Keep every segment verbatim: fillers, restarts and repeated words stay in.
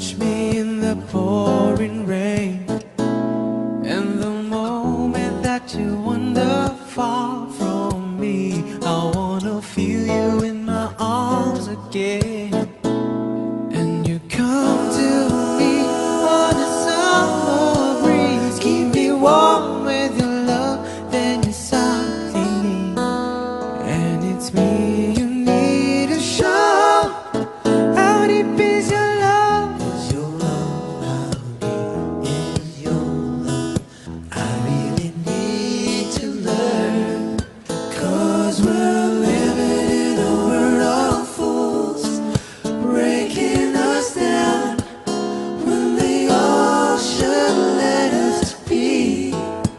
touch me in the pouring rain, and the moment that you wander far from me, I wanna feel you in my arms again. And you come to me on a summer breeze, keep me warm with your love, then you softly me. And it's me you need to show. How deep is your love? Is your love? How deep is your love? I really need to learn, 'cause we're living in a world of fools, breaking us down when they all should let us be.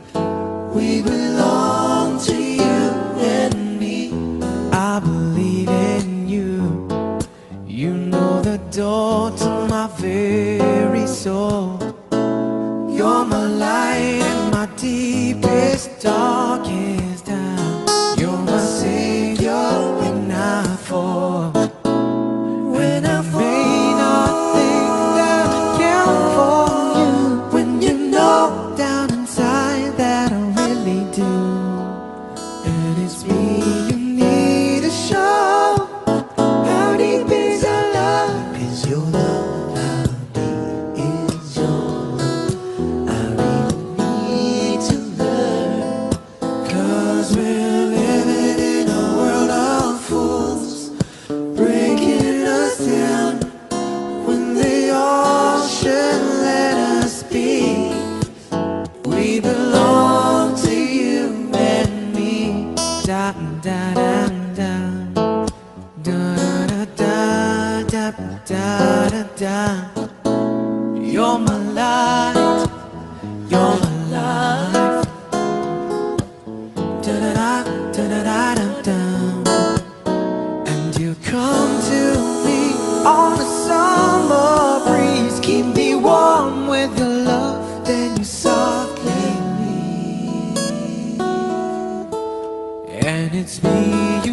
We belong to you and me. I believe in you. You know the door to my very soul. You're my light in my deepest, darkest hour. You're my savior when I fall. When I may not think that I care for you, when you know down inside that I really do. And it's me you need to show. How deep is your love? Is your love? How deep is your love? I really need to learn, 'cause we're living in a world of fools, breaking us down when they all should let us be. We belong to you and me. Da da da da da da da da da da. You're my light, you're my life. Da da da da da da da. And you come to me on a summer breeze, keep me warm with your love, then you softly leave. And it's me you